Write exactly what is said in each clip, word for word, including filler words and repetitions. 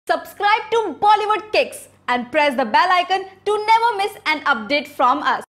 Subscribe to Bollywood Kicks and press the bell icon to never miss an update from us.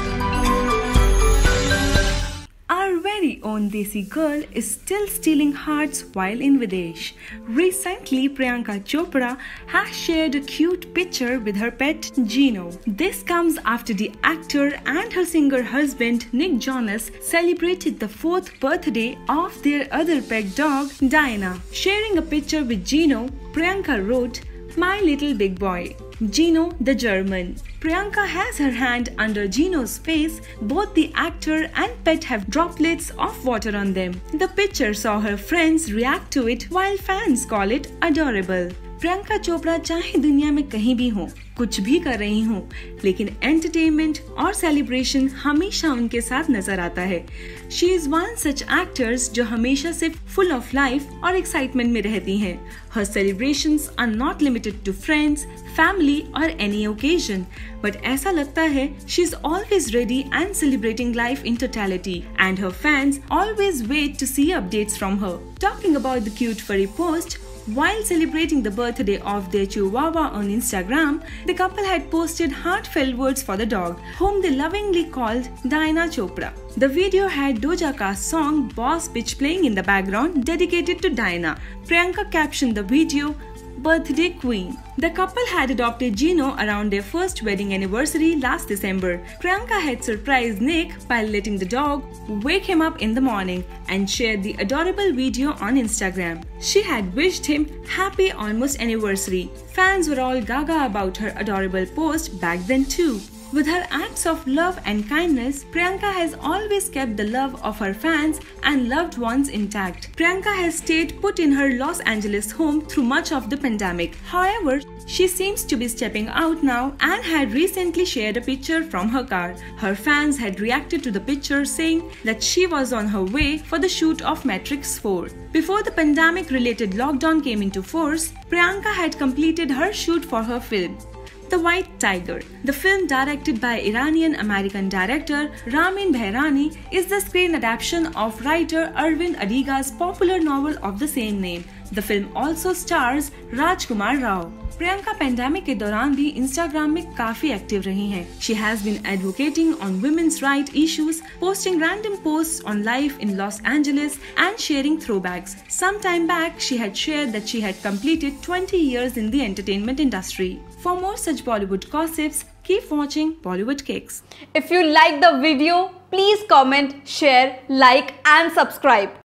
Our very own Desi girl is still stealing hearts while in Videsh. Recently, Priyanka Chopra has shared a cute picture with her pet Gino. This comes after the actor and her singer husband Nick Jonas celebrated the fourth birthday of their other pet dog Diana. Sharing a picture with Gino, Priyanka wrote, "My little big boy, Gino the German." Priyanka has her hand under Gino's face. Both the actor and pet have droplets of water on them. The picture saw her friends react to it while fans call it adorable. Priyanka Chopra चाहे दुनिया में कहीं भी हो, कुछ भी कर रही हो, लेकिन एंटरटेनमेंट और सेलिब्रेशन हमेशा उनके साथ नजर आता है। She is one such actors जो हमेशा से फुल ऑफ लाइफ और एक्साइटमेंट में रहती हैं। Her celebrations are not limited to friends, family और एनी ओकेजन, बट ऐसा लगता है she is always ready and celebrating life in totality, and her fans always wait to see updates from her. Talking about the cute furry post, while celebrating the birthday of their Chihuahua on Instagram, the couple had posted heartfelt words for the dog, whom they lovingly called Diana Chopra. The video had Doja Cat's song Boss Bitch playing in the background, dedicated to Diana. Priyanka captioned the video, "Birthday Queen." The couple had adopted Gino around their first wedding anniversary last December. Priyanka had surprised Nick by letting the dog wake him up in the morning and shared the adorable video on Instagram. She had wished him happy almost anniversary. Fans were all gaga about her adorable post back then too. With her acts of love and kindness, Priyanka has always kept the love of her fans and loved ones intact. Priyanka has stayed put in her Los Angeles home through much of the pandemic. However, she seems to be stepping out now and had recently shared a picture from her car. Her fans had reacted to the picture saying that she was on her way for the shoot of Matrix four. Before the pandemic-related lockdown came into force, Priyanka had completed her shoot for her film, The White Tiger. The film, directed by Iranian-American director Ramin Behrani, is the screen adaptation of writer Arvind Adiga's popular novel of the same name. The film also stars Rajkumar Rao. Priyanka pandemic के दौरान भी Instagram में काफी active रही हैं। She has been advocating on women's rights issues, posting random posts on life in Los Angeles and sharing throwbacks. Some time back, she had shared that she had completed twenty years in the entertainment industry. For more such Bollywood gossips, keep watching Bollywood Kicks. If you like the video, please comment, share, like and subscribe.